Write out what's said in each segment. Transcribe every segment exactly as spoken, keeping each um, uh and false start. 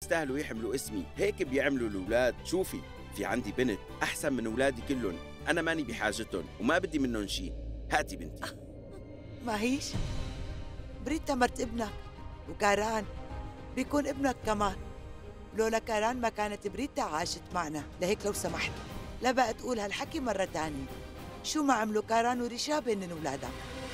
بيستاهلوا يحملوا اسمي، هيك بيعملوا الأولاد. شوفي، في عندي بنت أحسن من أولادي كلهم، أنا ماني بحاجتهم وما بدي منهم شيء. هاتي بنتي. ما هيش؟ بريتا مرت ابنك، وكاران بيكون ابنك كمان. لولا كاران ما كانت بريتا عاشت معنا، لهيك لو سمحت لا بقى تقول هالحكي مرة تانية. شو ما عملوا كاران وريشا بين أولادك؟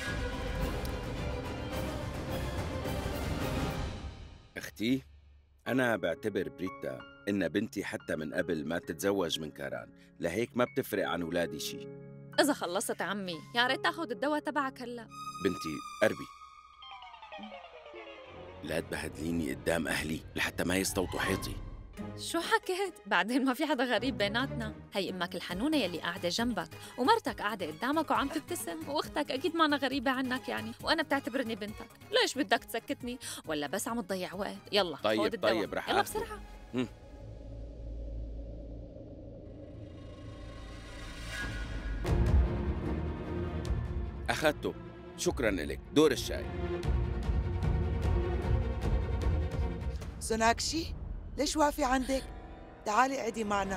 أختي، أنا بعتبر بريتا إنها بنتي حتى من قبل ما تتزوج من كاران، لهيك ما بتفرق عن أولادي شي. إذا خلصت عمي يا ريت تاخذ الدواء تبعك هلا. بنتي قربي، لا تبهدليني قدام أهلي لحتى ما يستوطوا حيطي. شو حكيت؟ بعدين ما في حدا غريب بيناتنا. هي امك الحنونه يلي قاعده جنبك، ومرتك قاعده قدامك وعم تبتسم، واختك اكيد ما أنا غريبه عنك يعني، وانا بتعتبرني بنتك. ليش بدك تسكتني ولا بس عم تضيع وقت؟ يلا طيب خود الدواء. طيب رح يلا آخذه. بسرعه. هم. أخذته، شكراً لك. دور الشاي. سوناكشي، ليش واقفة عندك؟ تعالي اقعدي معنا.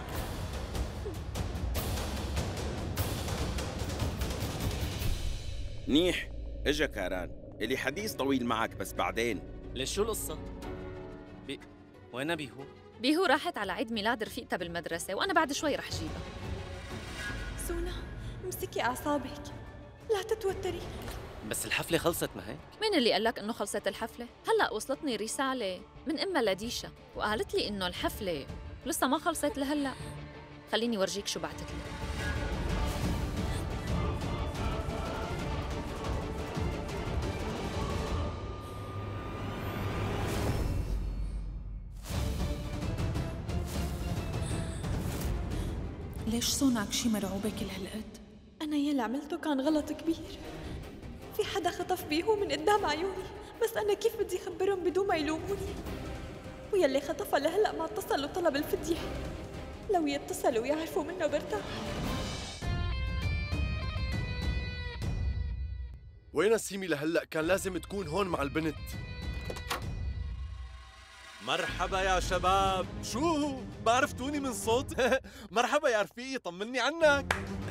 منيح، اجا كاران، إلي حديث طويل معك بس بعدين. ليش شو القصة؟ بي... وين بيهو؟ بيهو راحت على عيد ميلاد رفيقتها بالمدرسه، وانا بعد شوي رح جيبها. سونا امسكي اعصابك، لا تتوتري. بس الحفلة خلصت ما هيك؟ مين اللي قال لك انه خلصت الحفله؟ هلا وصلتني رساله من امها لديشا، وقالت لي انه الحفله لسه ما خلصت لهلا. خليني ورجيك شو بعتت لي. ليش سوناكشي مرعوبة كل هالقد؟ أنا يلي عملته كان غلط كبير. في حدا خطف بيهو من قدام عيوني، بس أنا كيف بدي أخبرهم بدون ما يلوموني؟ ويلي خطفها لهلأ ما اتصل وطلب الفدية. لو يتصلوا ويعرفوا منه برتاح. وين سيمي لهلأ؟ كان لازم تكون هون مع البنت. مرحبا يا شباب. شو ما عرفتوني من صوت؟ مرحبا يا رفيقي، طمني عنك.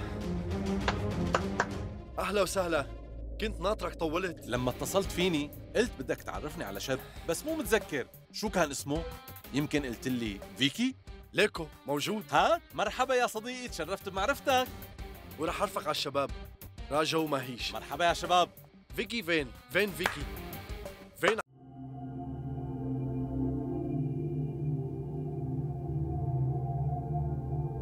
أهلا وسهلا، كنت ناطرك طولت. لما اتصلت فيني قلت بدك تعرفني على شاب، بس مو متذكر شو كان اسمه. يمكن قلت لي فيكي؟ ليكو موجود. ها مرحبا يا صديقي، تشرفت بمعرفتك. ورح أرفق على الشباب، راجا وماهيش. مرحبا يا شباب. فيكي فين؟ فين فيكي؟